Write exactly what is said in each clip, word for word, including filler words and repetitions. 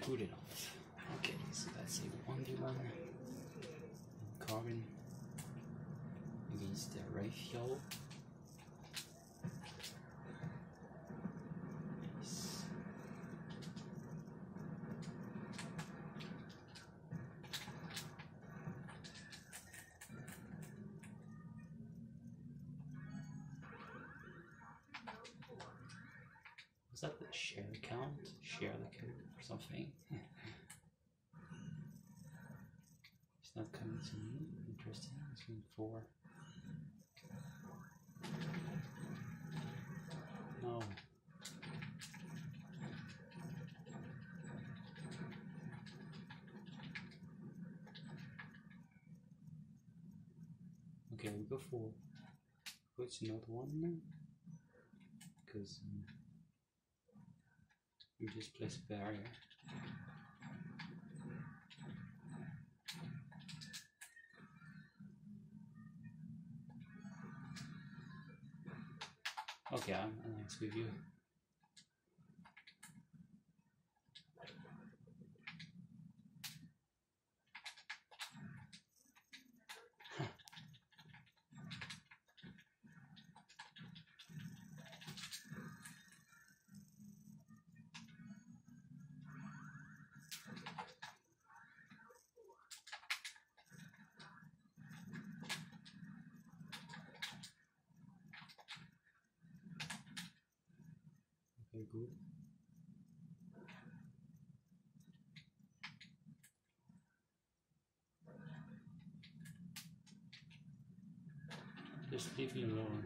put it off. Okay, so that's a one v one Carbon against the Raphael. Nice. Was that the share account? Share the code or something? It's not coming to me. Interesting. It's been four. No. Okay, we go for what's not one because um, we just place a barrier. Okay, I'm nice with you. Okay, good. Just leave me alone.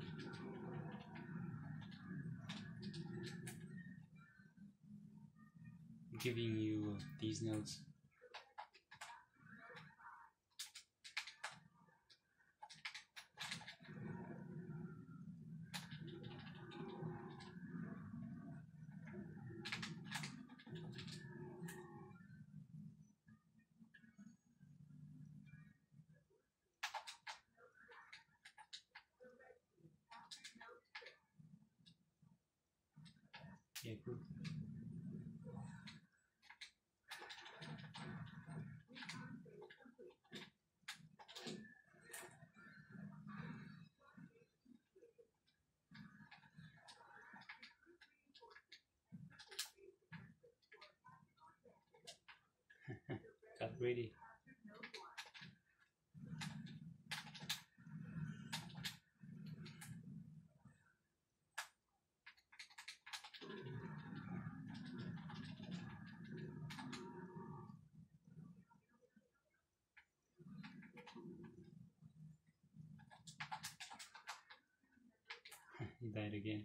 I'm giving you these notes. Yeah, good. Got ready. He died again.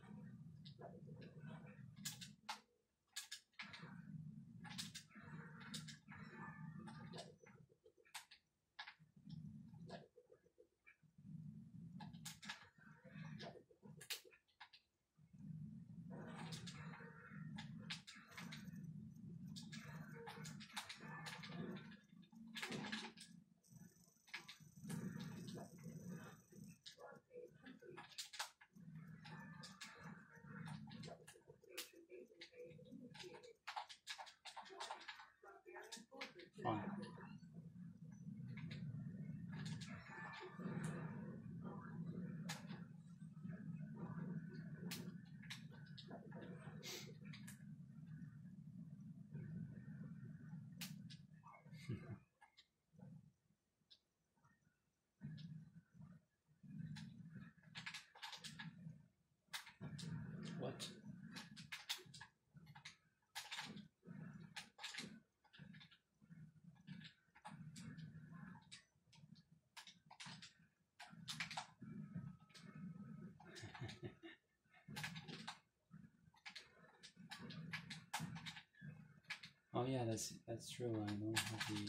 Fine. What? Oh yeah, that's that's true. I don't have the.